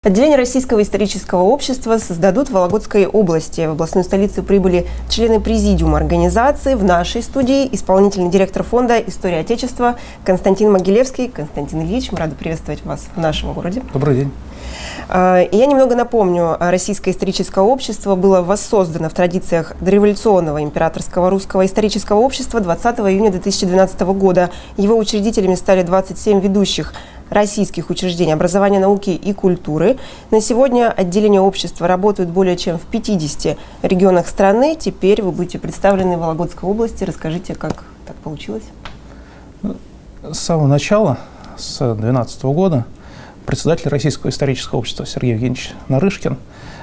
Отделение Российского исторического общества создадут в Вологодской области. В областную столицу прибыли члены президиума организации. В нашей студии исполнительный директор фонда «История Отечества» Константин Могилевский. Константин Ильич, мы рады приветствовать вас в нашем городе. Добрый день. Я немного напомню, Российское историческое общество было воссоздано в традициях дореволюционного императорского русского исторического общества 20 июня 2012 года. Его учредителями стали 27 ведущих российских учреждений образования, науки и культуры. На сегодня отделения общества работают более чем в 50 регионах страны. Теперь вы будете представлены в Вологодской области. Расскажите, как так получилось? С самого начала, с 2012 года, председатель Российского исторического общества Сергей Евгеньевич Нарышкин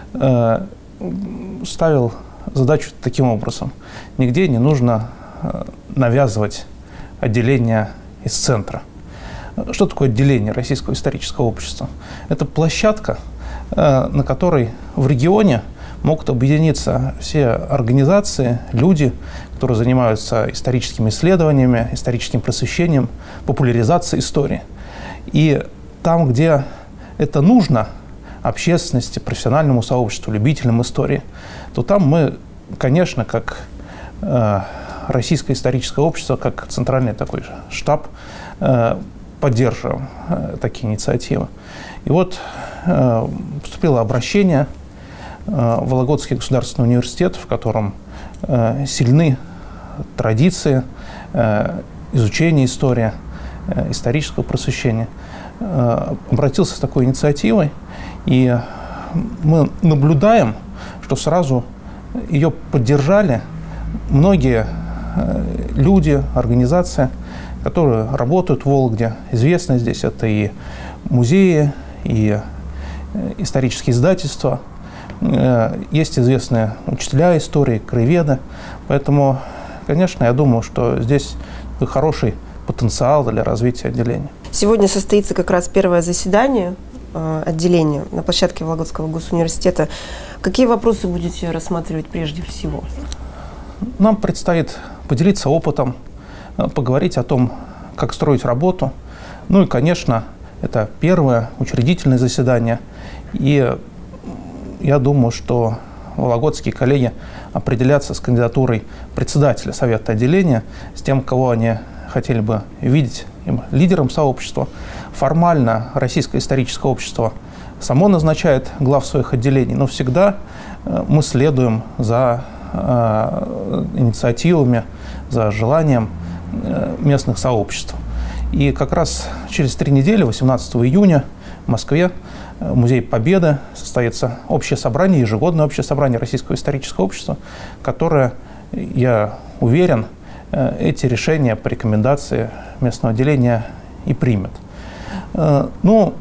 ставил задачу таким образом. Нигде не нужно навязывать отделение из центра. Что такое отделение Российского исторического общества? Это площадка, на которой в регионе могут объединиться все организации, люди, которые занимаются историческими исследованиями, историческим просвещением, популяризацией истории. И там, где это нужно общественности, профессиональному сообществу, любителям истории, то там мы, конечно, как Российское историческое общество, как центральный такой штаб, поддерживаем такие инициативы. И вот поступило обращение в Вологодский государственный университет, в котором сильны традиции изучения истории, исторического просвещения. Обратился с такой инициативой, и мы наблюдаем, что сразу ее поддержали многие люди, организации, которые работают в Вологде. Известно здесь это и музеи, и исторические издательства. Есть известные учителя истории, краеведы. Поэтому, конечно, я думаю, что здесь хороший потенциал для развития отделения. Сегодня состоится как раз первое заседание отделения на площадке Вологодского госуниверситета. Какие вопросы будете рассматривать прежде всего? Нам предстоит поделиться опытом, поговорить о том, как строить работу. Ну и, конечно, это первое учредительное заседание. И я думаю, что вологодские коллеги определятся с кандидатурой председателя совета отделения, с тем, кого они хотели бы видеть лидером сообщества. Формально Российское историческое общество само назначает глав своих отделений, но всегда мы следуем за инициативами, за желанием местных сообществ. И как раз через 3 недели, 18 июня, в Москве, в Музее Победы состоится общее собрание, ежегодное общее собрание Российского исторического общества, которое, я уверен, эти решения по рекомендации местного отделения и примет. Ну,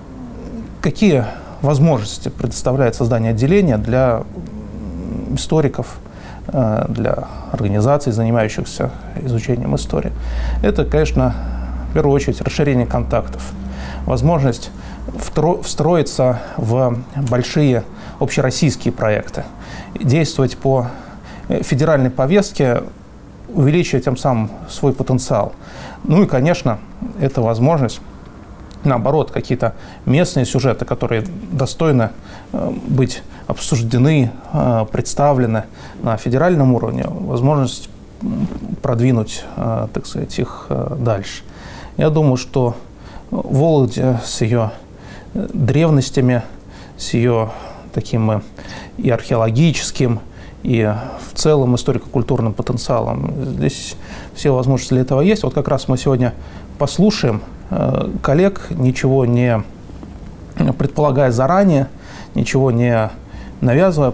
какие возможности предоставляет создание отделения для историков, для организаций, занимающихся изучением истории? Это, конечно, в первую очередь расширение контактов, возможность встроиться в большие общероссийские проекты, действовать по федеральной повестке, увеличивая тем самым свой потенциал. Ну и, конечно, это возможность, наоборот, какие-то местные сюжеты, которые достойны быть обсуждены, представлены на федеральном уровне, возможность продвинуть, так сказать, их дальше. Я думаю, что Вологда с ее древностями, с ее таким и археологическим, и в целом историко-культурным потенциалом, здесь все возможности для этого есть. Вот как раз мы сегодня послушаем коллег, ничего не предполагая заранее, ничего не навязывая,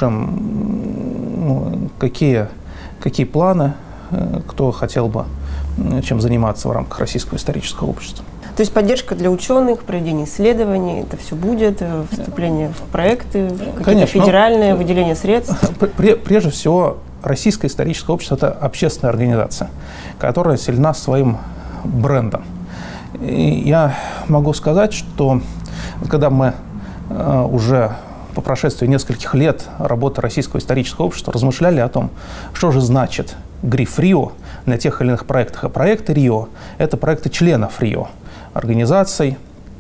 послушаем, какие планы, кто хотел бы чем заниматься в рамках Российского исторического общества. То есть поддержка для ученых, проведение исследований, это все будет, вступление в проекты, какие-то федеральные, выделение средств? Прежде всего, Российское историческое общество – это общественная организация, которая сильна своим брендом. И я могу сказать, что когда мы уже по прошествии нескольких лет работы Российского исторического общества размышляли о том, что же значит гриф РИО на тех или иных проектах. А проекты РИО – это проекты членов РИО, организаций,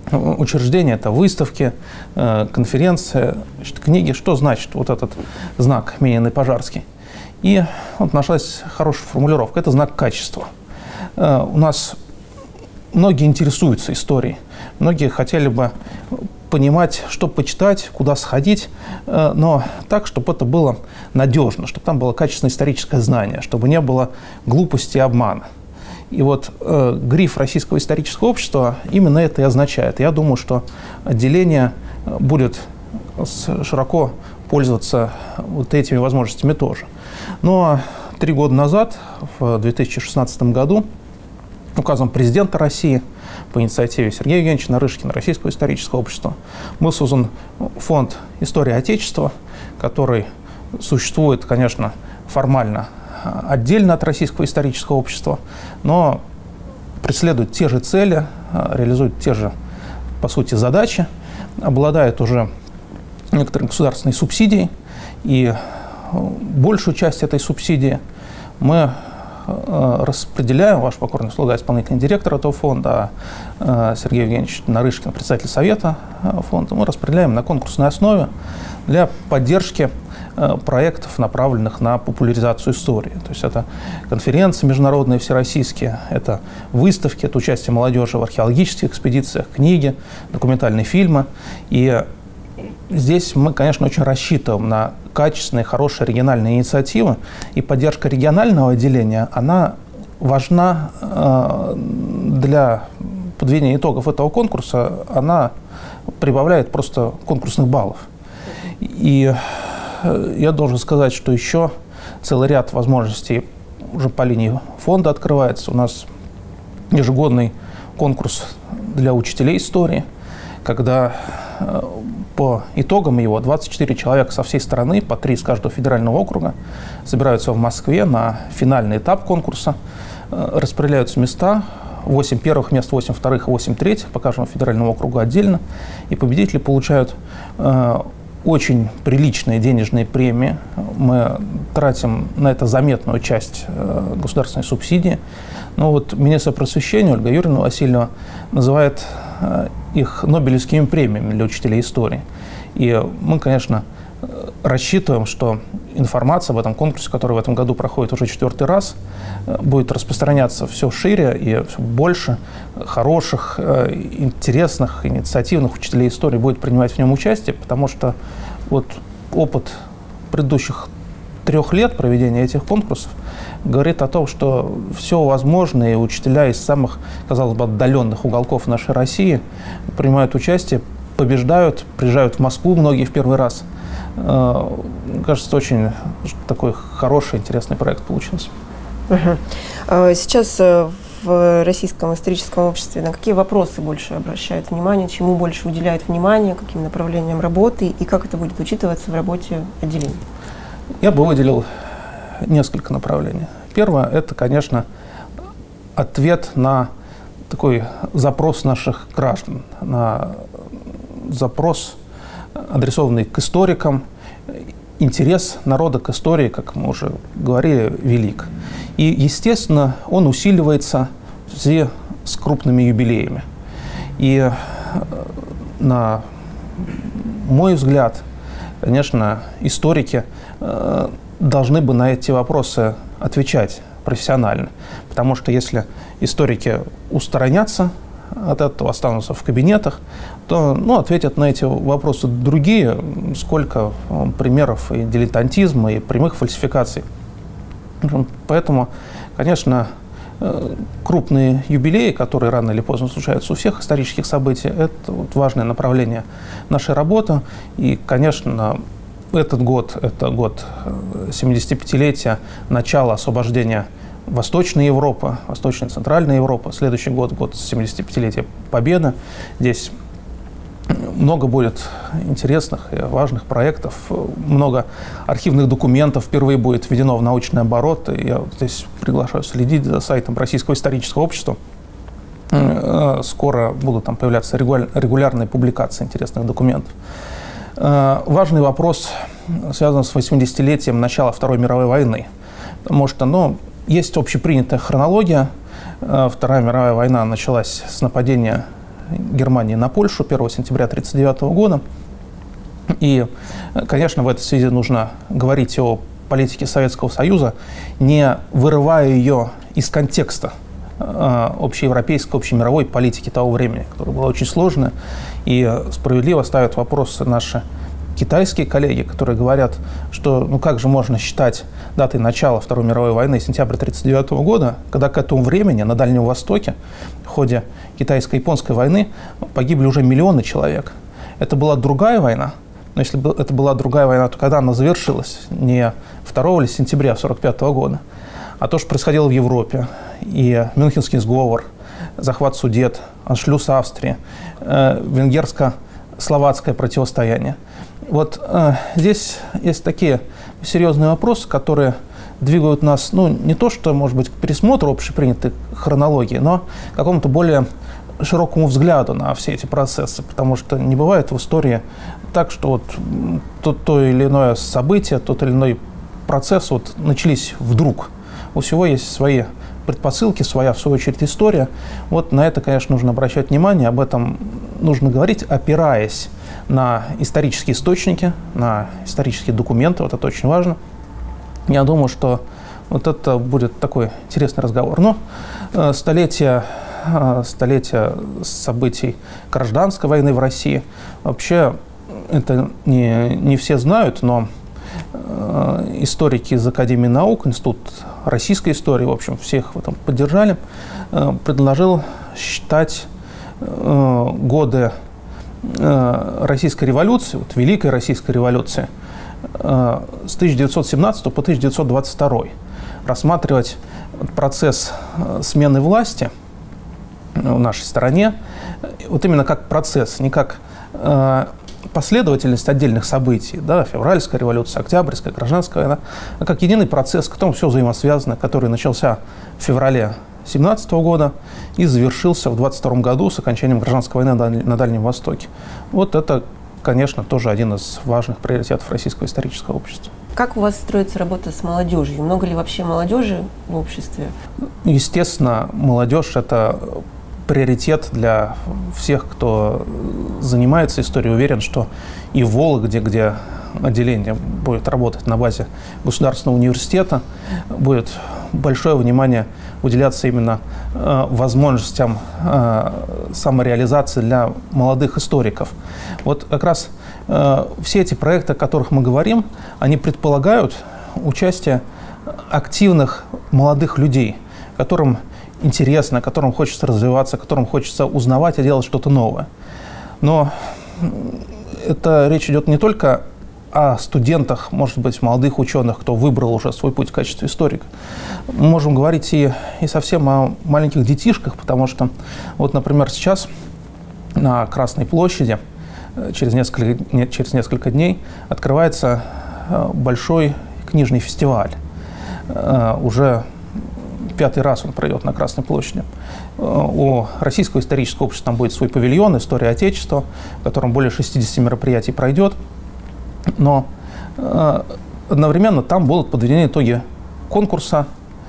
учреждения, это выставки, конференции, значит, книги. Что значит вот этот знак Минин и Пожарский? И вот нашлась хорошая формулировка. Это знак качества. У нас многие интересуются историей. Многие хотели бы понимать, что почитать, куда сходить, но так, чтобы это было надежно, чтобы там было качественное историческое знание, чтобы не было глупости и обмана. И вот гриф Российского исторического общества именно это и означает. Я думаю, что отделение будет широко пользоваться вот этими возможностями тоже. Но 3 года назад, в 2016 году, указом президента России по инициативе Сергея Евгеньевича Нарышкина, Российского исторического общества, был создан фонд «История Отечества», который существует, конечно, формально отдельно от Российского исторического общества, но преследует те же цели, реализует те же, по сути, задачи, обладает уже некоторой государственной субсидией, и большую часть этой субсидии мы распределяем, ваш покорный слуга, исполнительный директор этого фонда, Сергей Евгеньевич Нарышкин, председатель совета фонда, мы распределяем на конкурсной основе для поддержки проектов, направленных на популяризацию истории. То есть это конференции международные, всероссийские, это выставки, это участие молодежи в археологических экспедициях, книги, документальные фильмы. И здесь мы, конечно, очень рассчитываем на качественные, хорошие региональные инициативы. И поддержка регионального отделения, она важна для подведения итогов этого конкурса. Она прибавляет просто конкурсных баллов. И я должен сказать, что еще целый ряд возможностей уже по линии фонда открывается. У нас ежегодный конкурс для учителей истории, когда по итогам его 24 человека со всей страны, по 3 из каждого федерального округа, собираются в Москве на финальный этап конкурса, распределяются места, 8 первых мест, 8 вторых и 8 третьих по каждому федеральному округу отдельно, и победители получают очень приличные денежные премии. Мы тратим на это заметную часть государственной субсидии. Но вот министр просвещения Ольга Юрьевна Васильева называет их Нобелевскими премиями для учителей истории. И мы, конечно, рассчитываем, что информация об этом конкурсе, который в этом году проходит уже 4-й раз, будет распространяться все шире и все больше хороших, интересных, инициативных учителей истории будет принимать в нем участие, потому что вот опыт предыдущих 3 лет проведения этих конкурсов говорит о том, что все возможно, и учителя из самых, казалось бы, отдаленных уголков нашей России принимают участие, побеждают, приезжают в Москву, многие в первый раз. Кажется, очень такой хороший, интересный проект получился. Сейчас в Российском историческом обществе на какие вопросы больше обращают внимание, чему больше уделяют внимание, каким направлениям работы и как это будет учитываться в работе отделения? Я бы выделил несколько направлений. Первое – это, конечно, ответ на такой запрос наших граждан, на запрос, адресованный к историкам. Интерес народа к истории, как мы уже говорили, велик. И, естественно, он усиливается в связи с крупными юбилеями. И, на мой взгляд, конечно, историки должны бы на эти вопросы отвечать профессионально. Потому что если историки устранятся от этого, останутся в кабинетах, то ответят на эти вопросы другие. Сколько примеров и дилетантизма, и прямых фальсификаций. Поэтому, конечно, крупные юбилеи, которые рано или поздно случаются у всех исторических событий, это вот важное направление нашей работы. И, конечно, этот год – это год 75-летия начала освобождения Восточной Европы, Восточной и Центральной Европы. Следующий год – год 75-летия Победы. Здесь много будет интересных и важных проектов, много архивных документов впервые будет введено в научный оборот. И я здесь приглашаю следить за сайтом Российского исторического общества. Скоро будут там появляться регулярные публикации интересных документов. Важный вопрос связан с 80-летием начала Второй мировой войны. Потому что, есть общепринятая хронология. Вторая мировая война началась с нападения Германии на Польшу 1 сентября 1939 года. И, конечно, в этой связи нужно говорить о политике Советского Союза, не вырывая ее из контекста общеевропейской, общемировой политики того времени, которая была очень сложная. И справедливо ставят вопросы наши китайские коллеги, которые говорят, что ну как же можно считать датой начала Второй мировой войны сентября 1939 года, когда к этому времени на Дальнем Востоке в ходе китайско-японской войны погибли уже миллионы человек. Это была другая война, но если бы это была другая война, то когда она завершилась? Не 2 сентября 1945 года, а то, что происходило в Европе, и Мюнхенский сговор, захват Судет, аншлюз Австрии, венгерско-словацкое противостояние. Вот здесь есть такие серьезные вопросы, которые двигают нас, ну, не то что, может быть, к пересмотру общепринятой хронологии, но к какому-то более широкому взгляду на все эти процессы, потому что не бывает в истории так, что вот то или иное событие, тот или иной процесс вот начались вдруг. У всего есть свои предпосылки, своя, в свою очередь, история. Вот на это, конечно, нужно обращать внимание, об этом нужно говорить, опираясь на исторические источники, на исторические документы, вот это очень важно. Я думаю, что вот это будет такой интересный разговор. Но столетие событий гражданской войны в России, вообще это не все знают, но историки из Академии наук, Институт российской истории, в общем, всех в этом поддержали, предложил считать годы Российской революции, вот Великой Российской революции, с 1917 по 1922, рассматривать процесс смены власти в нашей стране вот именно как процесс, не как последовательность отдельных событий, да, февральская революция, октябрьская, гражданская война, а как единый процесс, к которому все взаимосвязано, который начался в феврале 1917 года и завершился в 1922 году с окончанием гражданской войны на Дальнем Востоке. Вот это, конечно, тоже один из важных приоритетов российского исторического общества. Как у вас строится работа с молодежью? Много ли вообще молодежи в обществе? Естественно, молодежь – это приоритет для всех, кто занимается историей. Уверен, что и в Вологде, где отделение будет работать на базе государственного университета, будет большое внимание уделяться именно возможностям самореализации для молодых историков. Вот как раз все эти проекты, о которых мы говорим, они предполагают участие активных молодых людей, которым интересно, которым хочется развиваться, которым хочется узнавать и делать что-то новое. Но это речь идет не только о студентах, может быть, молодых ученых, кто выбрал уже свой путь в качестве историка. Мы можем говорить и совсем о маленьких детишках, потому что, вот, например, сейчас на Красной площади через несколько дней открывается большой книжный фестиваль. Уже 5-й раз он пройдет на Красной площади. У Российского исторического общества там будет свой павильон «История Отечества», в котором более 60 мероприятий пройдет. Но одновременно там будут подведены итоги конкурса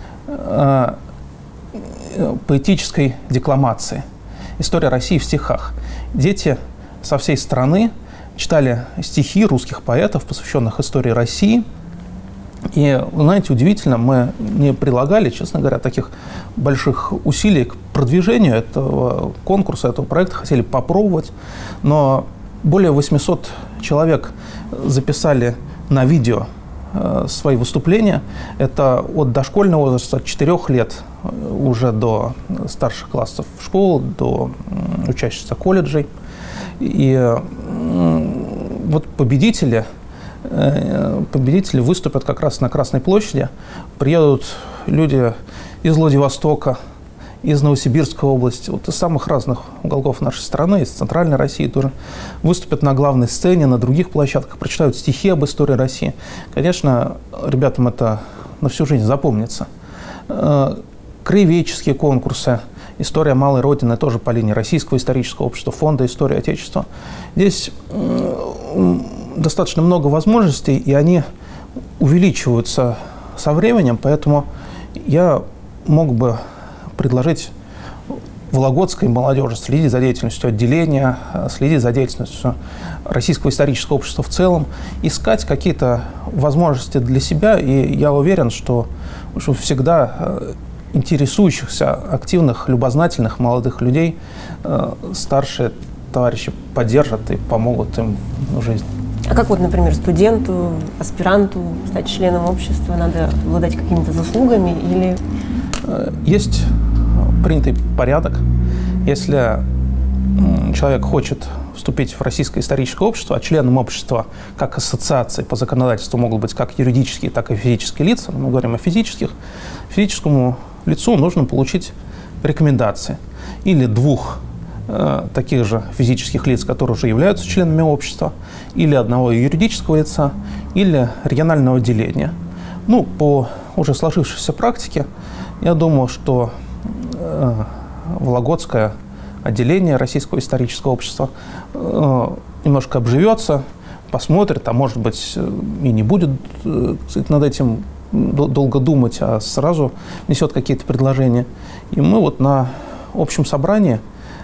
поэтической декламации «История России в стихах». Дети со всей страны читали стихи русских поэтов, посвященных истории России. И, знаете, удивительно, мы не прилагали, честно говоря, таких больших усилий к продвижению этого конкурса, этого проекта, хотели попробовать, но более 800 человек записали на видео свои выступления. Это от дошкольного возраста, от 4 лет уже до старших классов школ, до учащихся колледжей. И вот победители выступят как раз на Красной площади. Приедут люди из Владивостока, из Новосибирской области, вот из самых разных уголков нашей страны, из Центральной России тоже, выступят на главной сцене, на других площадках, прочитают стихи об истории России. Конечно, ребятам это на всю жизнь запомнится. Краеведческие конкурсы, «История малой Родины» тоже по линии Российского исторического общества, Фонда истории Отечества. Здесь достаточно много возможностей, и они увеличиваются со временем, поэтому я мог бы предложить вологодской молодежи, следить за деятельностью отделения, следить за деятельностью Российского исторического общества в целом, искать какие-то возможности для себя. И я уверен, что всегда интересующихся, активных, любознательных молодых людей старшие товарищи поддержат и помогут им в жизни. А как вот, например, студенту, аспиранту стать членом общества? Надо обладать какими-то заслугами или… Есть принятый порядок. Если человек хочет вступить в Российское историческое общество, а членом общества как ассоциации по законодательству могут быть как юридические, так и физические лица, мы говорим о физических, физическому лицу нужно получить рекомендации или двух таких же физических лиц, которые уже являются членами общества, или одного юридического лица, или регионального отделения. Ну, по уже сложившейся практике, я думаю, что Вологодское отделение Российского исторического общества немножко обживется, посмотрит, а может быть и не будет над этим долго думать, а сразу несет какие-то предложения. И мы вот на общем собрании,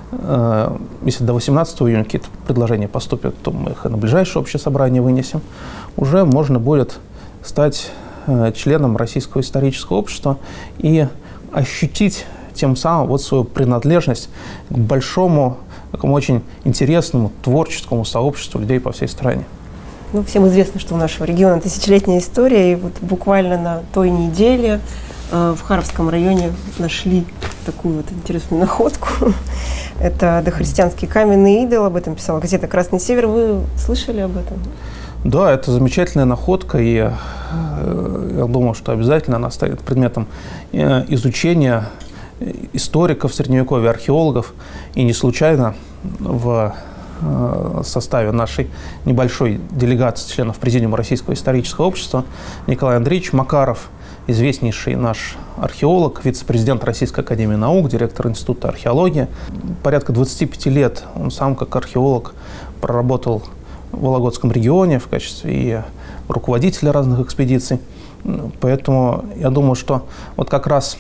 если до 18 июня какие-то предложения поступят, то мы их и на ближайшее общее собрание вынесем, уже можно будет стать членом Российского исторического общества и ощутить тем самым вот свою принадлежность к большому, такому очень интересному, творческому сообществу людей по всей стране. Ну, всем известно, что у нашего региона тысячелетняя история, и вот буквально на той неделе в Харовском районе нашли такую вот интересную находку. Это дохристианский каменный идол, об этом писала газета «Красный север». Вы слышали об этом? Да, это замечательная находка, и я думаю, что обязательно она станет предметом изучения историков Средневековья, археологов. И не случайно в составе нашей небольшой делегации членов Президиума Российского исторического общества Николай Андреевич Макаров, известнейший наш археолог, вице-президент Российской академии наук, директор Института археологии. Порядка 25 лет он сам как археолог проработал в Вологодском регионе в качестве и руководителя разных экспедиций. Поэтому я думаю, что вот как раз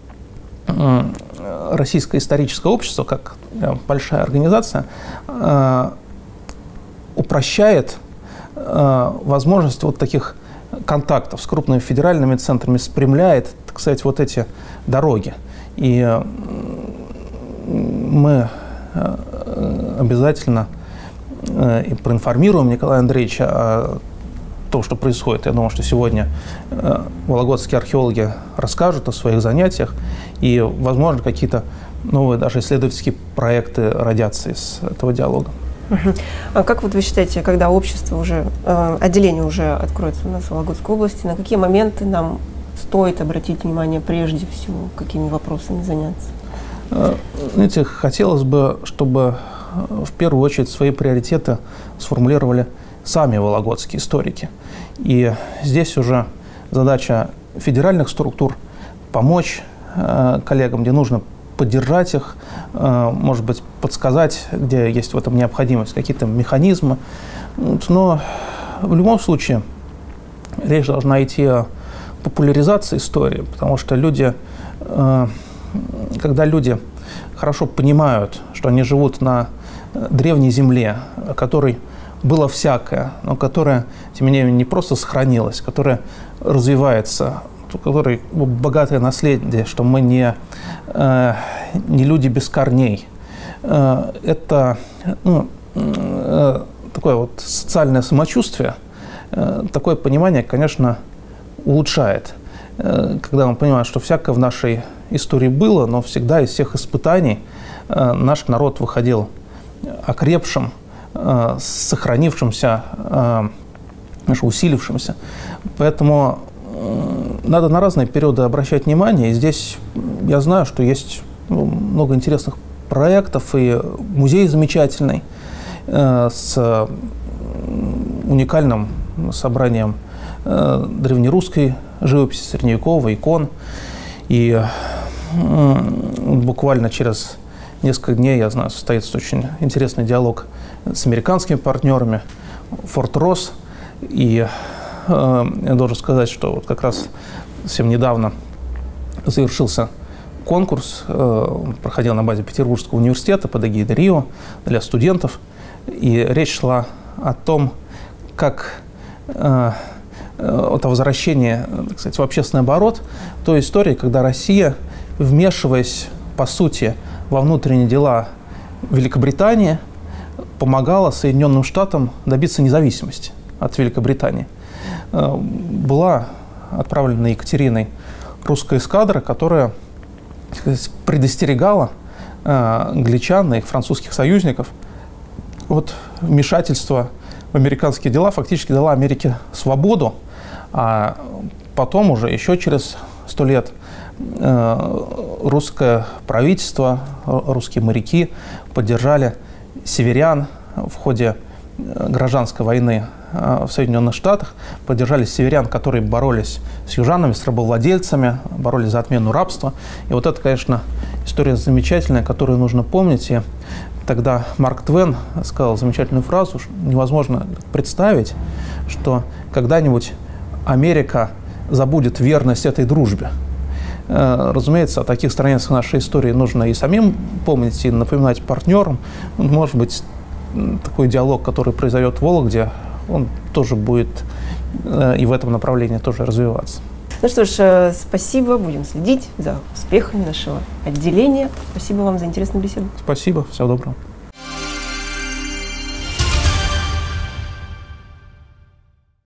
Российское историческое общество, как большая организация, упрощает возможность вот таких контактов с крупными федеральными центрами, спрямляет, так сказать, вот эти дороги. И мы обязательно и проинформируем Николая Андреевича о том, что происходит. Я думаю, что сегодня вологодские археологи расскажут о своих занятиях, и, возможно, какие-то новые даже исследовательские проекты родятся из этого диалога. А как вот вы считаете, когда общество уже, отделение уже откроется у нас в Вологодской области, на какие моменты нам стоит обратить внимание прежде всего, какими вопросами заняться? Знаете, хотелось бы, чтобы в первую очередь свои приоритеты сформулировали сами вологодские историки. И здесь уже задача федеральных структур помочь коллегам, где нужно поддержать их, может быть, подсказать, где есть в этом необходимость, какие-то механизмы. Но в любом случае речь должна идти о популяризации истории, потому что люди, когда люди хорошо понимают, что они живут на древней земле, о которой было всякое, но которая, тем не менее, не просто сохранилась, которая развивается, у которой богатое наследие, что мы не люди без корней. Это такое вот социальное самочувствие, такое понимание, конечно, улучшает. Когда мы понимаем, что всякое в нашей истории было, но всегда из всех испытаний наш народ выходил окрепшим, сохранившимся, усилившимся. Поэтому надо на разные периоды обращать внимание. И здесь я знаю, что есть много интересных проектов, и музей замечательный с уникальным собранием древнерусской живописи, средневековой, икон. И буквально через несколько дней, я знаю, состоится очень интересный диалог с американскими партнерами, Форт Росс. И я должен сказать, что вот как раз совсем недавно завершился конкурс, проходил на базе Петербургского университета под эгидой РИО для студентов. И речь шла о том, как это возвращение, так сказать, в общественный оборот той истории, когда Россия, вмешиваясь, по сути, во внутренние дела Великобритании, помогала Соединенным Штатам добиться независимости от Великобритании. Была отправлена Екатериной русская эскадра, которая, так сказать, предостерегала англичан и их французских союзников от вмешательства в американские дела, фактически дала Америке свободу, а потом уже еще через 100 лет русское правительство, русские моряки поддержали северян в ходе гражданской войны в Соединенных Штатах, поддержали северян, которые боролись с южанами, с рабовладельцами, боролись за отмену рабства. И вот это, конечно, история замечательная, которую нужно помнить. И тогда Марк Твен сказал замечательную фразу, что невозможно представить, что когда-нибудь Америка забудет верность этой дружбе. Разумеется, о таких страницах нашей истории нужно и самим помнить, и напоминать партнерам. Может быть, такой диалог, который произойдет в Вологде, он тоже будет и в этом направлении тоже развиваться. Ну что ж, спасибо, будем следить за успехами нашего отделения. Спасибо вам за интересную беседу. Спасибо, всего доброго.